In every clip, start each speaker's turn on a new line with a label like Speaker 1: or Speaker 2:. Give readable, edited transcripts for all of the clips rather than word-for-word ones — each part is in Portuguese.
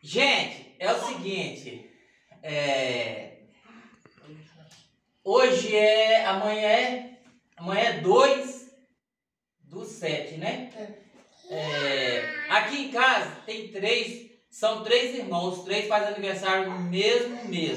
Speaker 1: Gente, é o seguinte. Hoje amanhã é 2/7, né? Aqui em casa tem são 3 irmãos, os 3 fazem aniversário no mesmo mês.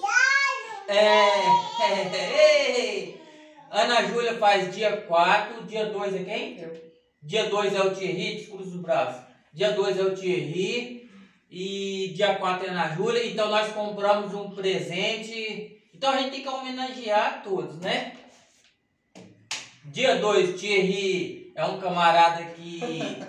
Speaker 1: Ana Júlia faz dia 4, dia 2 é quem?
Speaker 2: Eu.
Speaker 1: Dia 2 é o Thierry, descruza os braços. Dia 2 é o Thierry e dia 4 é a Ana Júlia. Então nós compramos um presente. Então a gente tem que homenagear todos, né? Dia 2, Thierry é um camarada que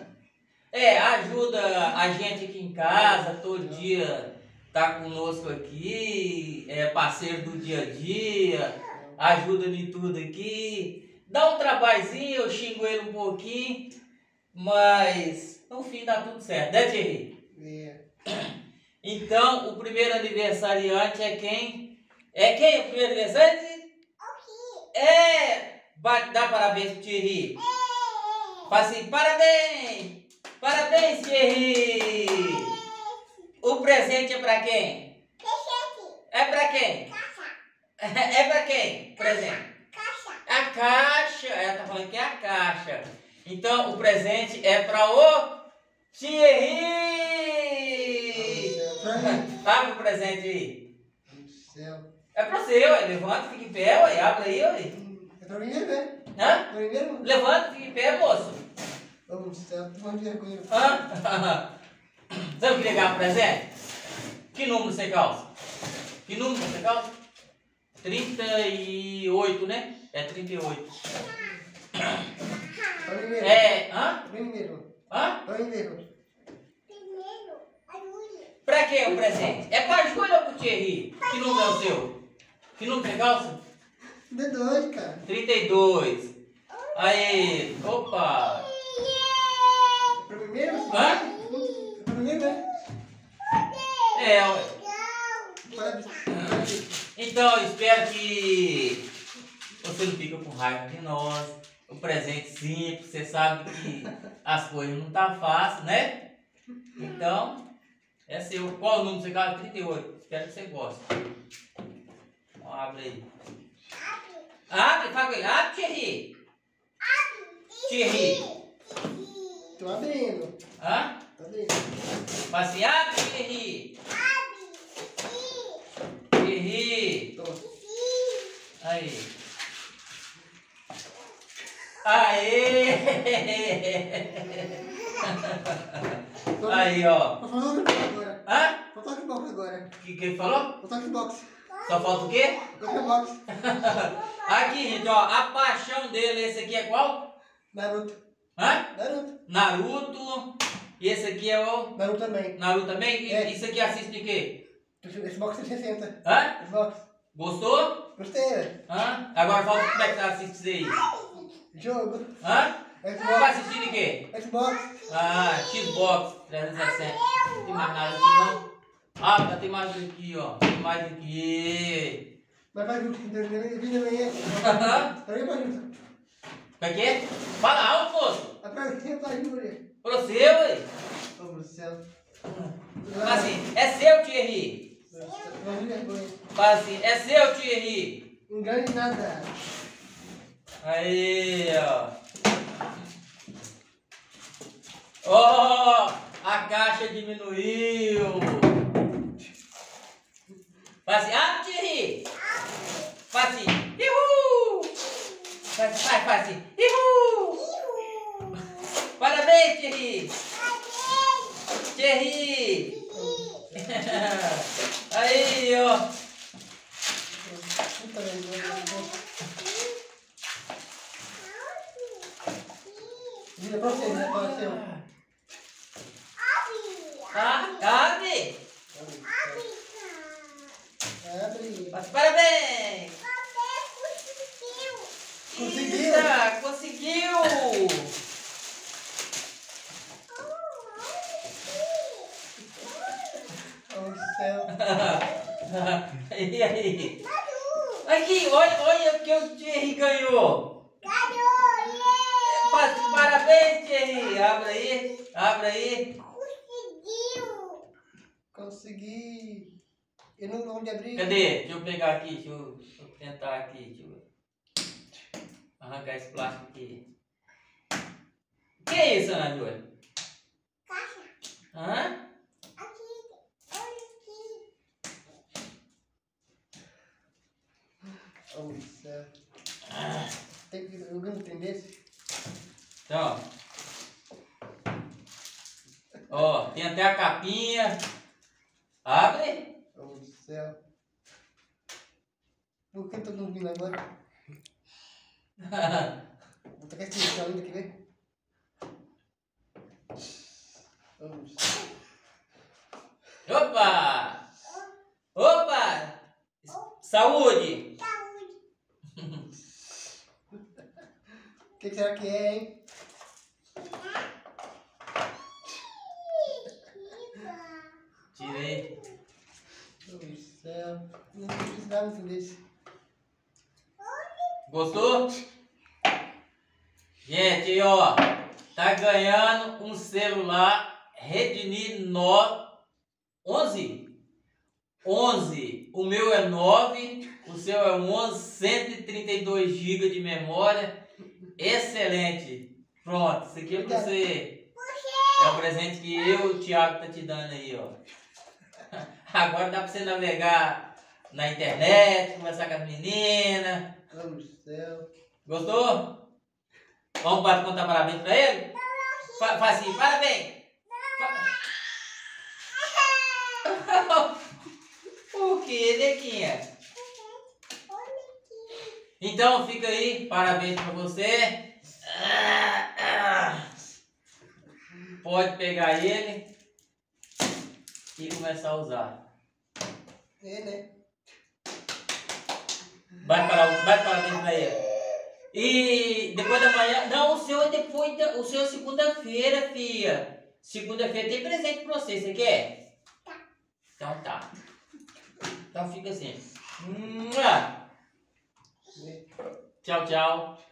Speaker 1: ajuda a gente aqui em casa, todo dia tá conosco aqui, é parceiro do dia a dia, ajuda em tudo aqui. Dá um trabalhozinho, eu xingo ele um pouquinho, mas no fim dá tudo certo, né, Thierry? Então, o primeiro aniversariante é quem? É quem o primeiro aniversariante? Dá parabéns pro Thierry. Fala assim, parabéns! Parabéns, Thierry! O presente é pra quem? É pra quem? É pra quem? Presente? A caixa. Ela tá falando que é a caixa. Então, o presente é pra o Thierry! Abre o presente aí. É pra você, ué. Levanta, fica em pé, ué. Abre aí, ué.
Speaker 2: É pra mim, né?
Speaker 1: Hã?
Speaker 2: Pra mim mesmo?
Speaker 1: Levanta, fica em pé, moço.
Speaker 2: Vamos, céu, tô falando de vergonha.
Speaker 1: Hã? Você não queria ganhar um presente? Que número você calça? Que número você calça? 38, né? É 38.
Speaker 2: Pra mim mesmo.
Speaker 1: Hã?
Speaker 2: Pra mim mesmo.
Speaker 1: Hã?
Speaker 2: Pra mim mesmo.
Speaker 1: Pra quem o presente? É pra Júlia ou pro Thierry? Que número é o seu? Que número você calça?
Speaker 2: 32, cara.
Speaker 1: 32. Aí, opa.
Speaker 2: Pra mim mesmo?
Speaker 1: Hã?
Speaker 2: Pra mim mesmo, né?
Speaker 1: Ué.
Speaker 2: Parabéns.
Speaker 1: Então, eu espero que você não fique com raiva de nós. O presente simples, você sabe que as coisas não tá fácil, né? Então, é seu. Qual o número você calça? 38. Espero que você goste. Então, abre aí. Abre, fala com ele. Abre, Thierry. Thierry.
Speaker 2: Tô abrindo.
Speaker 1: Hã?
Speaker 2: Tô abrindo.
Speaker 1: Fala assim, abre, Thierry. Thierry.
Speaker 2: Tô.
Speaker 1: Aí. Aê! Aí, ó.
Speaker 2: Tô falando aqui agora.
Speaker 1: Hã?
Speaker 2: Vou tocar box agora.
Speaker 1: O que ele falou?
Speaker 2: Vou tocar box.
Speaker 1: Só falta o quê?
Speaker 2: Tocar box.
Speaker 1: Aqui, gente, ó. A paixão dele, esse aqui é qual?
Speaker 2: Naruto.
Speaker 1: Hã?
Speaker 2: Naruto.
Speaker 1: Naruto. E esse aqui é o...
Speaker 2: Naruto também.
Speaker 1: Naruto também? E
Speaker 2: É.
Speaker 1: isso aqui assiste de quê?
Speaker 2: Esse box é 60.
Speaker 1: Hã?
Speaker 2: Esse box.
Speaker 1: Gostou?
Speaker 2: Gostei, velho.
Speaker 1: Hã? Agora falta como é que você assiste isso aí?
Speaker 2: Jogo.
Speaker 1: Hã?
Speaker 2: Xbox.
Speaker 1: Vai assistir de quê?
Speaker 2: Xbox.
Speaker 1: Xbox 360. Não tem mais nada aqui não. Já tem mais aqui, ó. Tem mais aqui.
Speaker 2: Mas vai junto. Vídeo amanhã. Pra mim vai junto.
Speaker 1: Como é que é? Fala alto, moço.
Speaker 2: A pergunta vai junto.
Speaker 1: Pra você, ué.
Speaker 2: Vamos no céu.
Speaker 1: Fala assim, é seu, Thierry.
Speaker 2: Não me vergonha.
Speaker 1: Fala assim, é seu, Thierry.
Speaker 2: Engane nada.
Speaker 1: Aí, ó. Ó, a caixa diminuiu. Fala assim, abre, Thierry. Fala assim, ihu. Faz assim, ihu. Parabéns, Thierry. Thierry. Aí, ó.
Speaker 2: Puta vergonha. Vira pra você, vira pra você.
Speaker 1: Abre.
Speaker 2: Abre.
Speaker 1: Mas parabéns.
Speaker 2: Conseguiu.
Speaker 1: Eita, conseguiu.
Speaker 2: Oh, céu.
Speaker 1: E aí? Aqui, olha o que o Thierry ganhou. Parabéns, Thierry. Abre aí.
Speaker 2: consegui. Eu não vou abrir.
Speaker 1: Cadê? Deixa eu pegar aqui, deixa eu tentar aqui, deixa eu arrancar esse plástico aqui. O que é isso, Ana Júlia?
Speaker 3: Caixa.
Speaker 1: Hã?
Speaker 3: Aqui. Olha aqui.
Speaker 2: Oh, meu céu. Tem que alguém entender isso?
Speaker 1: Então, ó, tem até a capinha. Abre.
Speaker 2: Oh, meu céu. Por que eu tô dormindo agora? Vou tacar esse chão ainda, quer ver? Oh, meu céu.
Speaker 1: Opa! Opa! Saúde!
Speaker 3: Saúde.
Speaker 2: O que será que é, hein?
Speaker 1: Tirei.
Speaker 2: Oh, meu céu. Não precisava entender isso.
Speaker 1: Gostou? Gente, aí, ó, tá ganhando um celular Redmi Note 11. 11. O meu é 9, o seu é 11, 132 GB de memória. Excelente. Pronto, isso aqui é pra você. É o presente que eu e o Thiago tá te dando aí, ó. Agora dá pra você navegar na internet, conversar com as meninas.
Speaker 2: Oh, meu céu.
Speaker 1: Gostou? Vamos contar parabéns pra ele? Faz assim, parabéns! O que, Nequinha? Então fica aí, parabéns pra você. Pode pegar ele e começar a usar.
Speaker 2: É, né?
Speaker 1: Bate parabéns pra ele. E depois da manhã. Não, o seu é depois o seu é segunda-feira, filha. Segunda-feira tem presente pra você, você quer? Então tá. Então fica assim. Tchau, tchau.